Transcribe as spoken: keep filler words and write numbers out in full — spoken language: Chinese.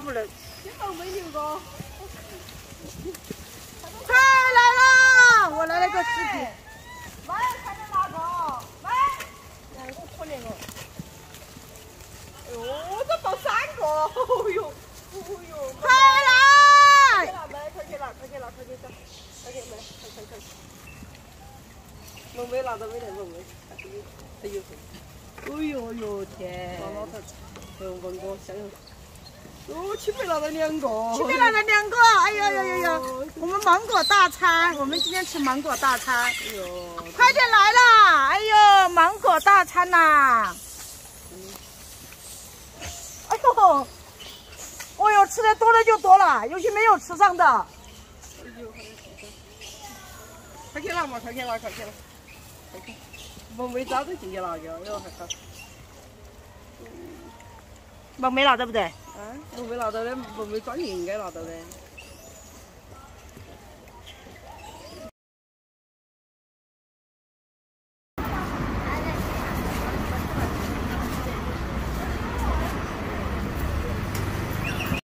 不能。 这都没留过。 快来啦！我来了个视频。 喂，看见哪个？喂，两个可怜哦。哎呦，这抱三个，哦呦，哦呦。 快来！ 快去拿，快去拿，快去拿，快去走，快去买，快快快。龙妹拿到没得龙妹，还有谁？哎呦呦天！老老头，问问我香油。哦，青梅拿了两个。 青梅拿了两个，哎呦呦呦呦！我们芒果大餐，我们今天吃芒果大餐。 哎呦！ 快点来啦！哎呦，芒果大餐呐！哎呦，哦呦，吃的多了就多了，有些没有吃上的。 哎呦，快去拿嘛，快去拿，快去拿，快去！我没早点进去拿个，哟还好。 芒没拿到不对？ 啊，我没拿到的，我没专业应该拿到的。